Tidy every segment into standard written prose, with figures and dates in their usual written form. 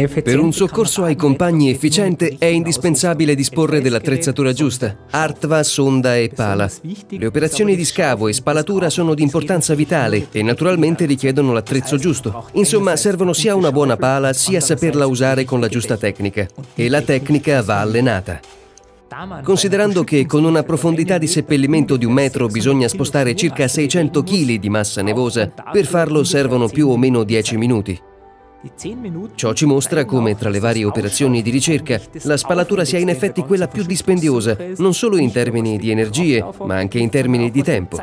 Per un soccorso ai compagni efficiente è indispensabile disporre dell'attrezzatura giusta: artva, sonda e pala. Le operazioni di scavo e spalatura sono di importanza vitale e naturalmente richiedono l'attrezzo giusto. Insomma, servono sia una buona pala sia saperla usare con la giusta tecnica. E la tecnica va allenata. Considerando che con una profondità di seppellimento di 1 metro bisogna spostare circa 600 kg di massa nevosa, per farlo servono più o meno 10 minuti. Ciò ci mostra come tra le varie operazioni di ricerca la spalatura sia in effetti quella più dispendiosa, non solo in termini di energie, ma anche in termini di tempo.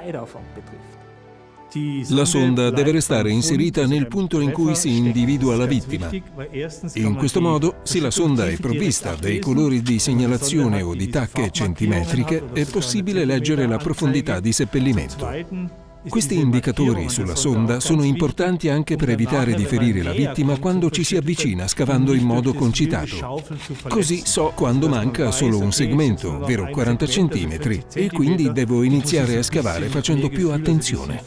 La sonda deve restare inserita nel punto in cui si individua la vittima. In questo modo, se la sonda è provvista dei colori di segnalazione o di tacche centimetriche, è possibile leggere la profondità di seppellimento. Questi indicatori sulla sonda sono importanti anche per evitare di ferire la vittima quando ci si avvicina scavando in modo concitato. Così so quando manca solo un segmento, ovvero 40 cm, e quindi devo iniziare a scavare facendo più attenzione.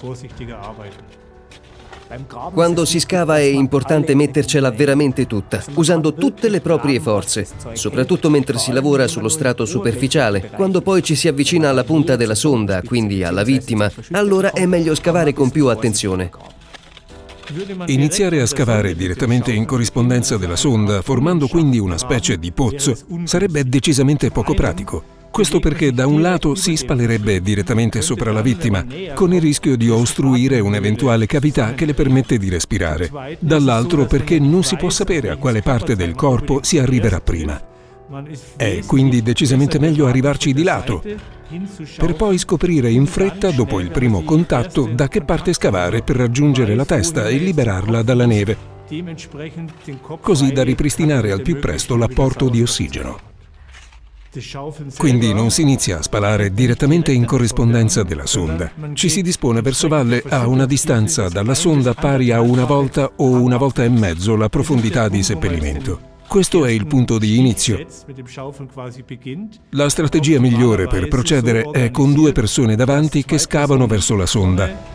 Quando si scava è importante mettercela veramente tutta, usando tutte le proprie forze, soprattutto mentre si lavora sullo strato superficiale. Quando poi ci si avvicina alla punta della sonda, quindi alla vittima, allora è meglio scavare con più attenzione. Iniziare a scavare direttamente in corrispondenza della sonda, formando quindi una specie di pozzo, sarebbe decisamente poco pratico. Questo perché da un lato si spalerebbe direttamente sopra la vittima, con il rischio di ostruire un'eventuale cavità che le permette di respirare. Dall'altro perché non si può sapere a quale parte del corpo si arriverà prima. È quindi decisamente meglio arrivarci di lato, per poi scoprire in fretta, dopo il primo contatto, da che parte scavare per raggiungere la testa e liberarla dalla neve, così da ripristinare al più presto l'apporto di ossigeno. Quindi non si inizia a spalare direttamente in corrispondenza della sonda. Ci si dispone verso valle a una distanza dalla sonda pari a 1 volta o 1 volta e mezzo la profondità di seppellimento. Questo è il punto di inizio. La strategia migliore per procedere è con 2 persone davanti che scavano verso la sonda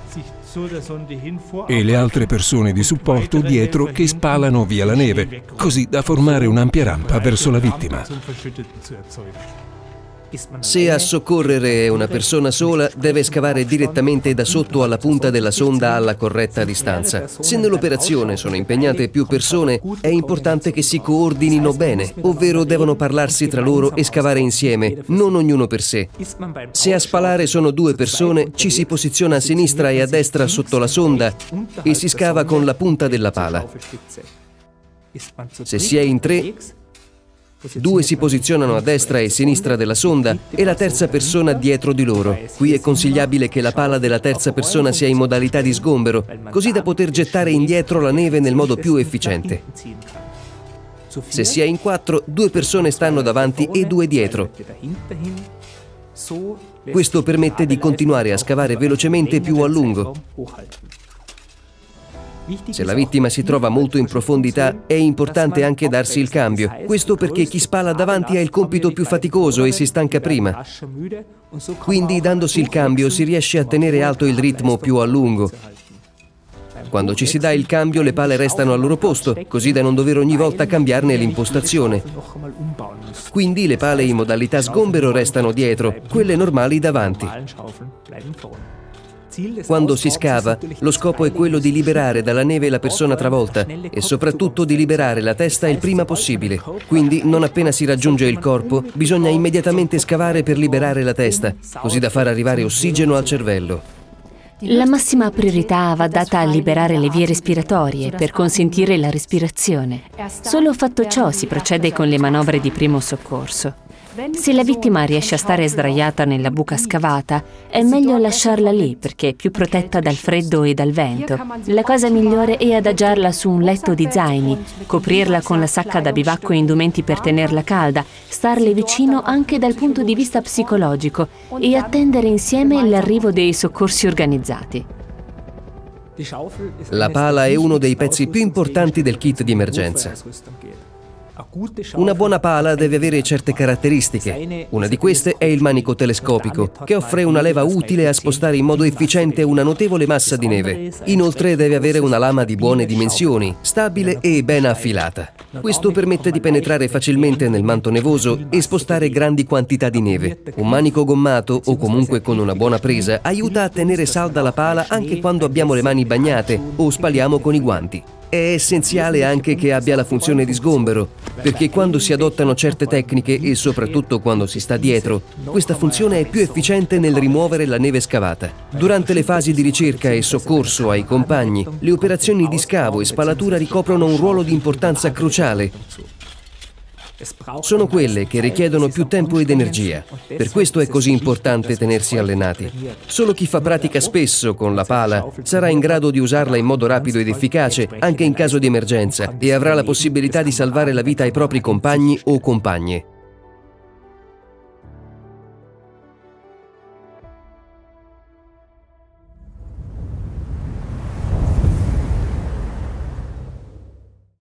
e le altre persone di supporto dietro che spalano via la neve, così da formare un'ampia rampa verso la vittima. Se a soccorrere è una persona sola, deve scavare direttamente da sotto alla punta della sonda alla corretta distanza. Se nell'operazione sono impegnate più persone, è importante che si coordinino bene, ovvero devono parlarsi tra loro e scavare insieme, non ognuno per sé. Se a spalare sono 2 persone, ci si posiziona a sinistra e a destra sotto la sonda e si scava con la punta della pala. Se si è in 3, 2 si posizionano a destra e a sinistra della sonda e la terza persona dietro di loro. Qui è consigliabile che la pala della terza persona sia in modalità di sgombero, così da poter gettare indietro la neve nel modo più efficiente. Se si è in 4, 2 persone stanno davanti e 2 dietro. Questo permette di continuare a scavare velocemente più a lungo. Se la vittima si trova molto in profondità, è importante anche darsi il cambio. Questo perché chi spala davanti ha il compito più faticoso e si stanca prima. Quindi, dandosi il cambio, si riesce a tenere alto il ritmo più a lungo. Quando ci si dà il cambio, le pale restano al loro posto, così da non dover ogni volta cambiarne l'impostazione. Quindi le pale in modalità sgombero restano dietro, quelle normali davanti. Quando si scava, lo scopo è quello di liberare dalla neve la persona travolta e soprattutto di liberare la testa il prima possibile. Quindi, non appena si raggiunge il corpo, bisogna immediatamente scavare per liberare la testa, così da far arrivare ossigeno al cervello. La massima priorità va data a liberare le vie respiratorie per consentire la respirazione. Solo fatto ciò si procede con le manovre di primo soccorso. Se la vittima riesce a stare sdraiata nella buca scavata, è meglio lasciarla lì perché è più protetta dal freddo e dal vento. La cosa migliore è adagiarla su un letto di zaini, coprirla con la sacca da bivacco e indumenti per tenerla calda, starle vicino anche dal punto di vista psicologico e attendere insieme l'arrivo dei soccorsi organizzati. La pala è uno dei pezzi più importanti del kit di emergenza. Una buona pala deve avere certe caratteristiche. Una di queste è il manico telescopico, che offre una leva utile a spostare in modo efficiente una notevole massa di neve. Inoltre deve avere una lama di buone dimensioni, stabile e ben affilata. Questo permette di penetrare facilmente nel manto nevoso e spostare grandi quantità di neve. Un manico gommato, o comunque con una buona presa, aiuta a tenere salda la pala anche quando abbiamo le mani bagnate o spaliamo con i guanti. È essenziale anche che abbia la funzione di sgombero, perché quando si adottano certe tecniche e soprattutto quando si sta dietro, questa funzione è più efficiente nel rimuovere la neve scavata. Durante le fasi di ricerca e soccorso ai compagni, le operazioni di scavo e spalatura ricoprono un ruolo di importanza cruciale. Sono quelle che richiedono più tempo ed energia. Per questo è così importante tenersi allenati. Solo chi fa pratica spesso con la pala sarà in grado di usarla in modo rapido ed efficace anche in caso di emergenza e avrà la possibilità di salvare la vita ai propri compagni o compagne.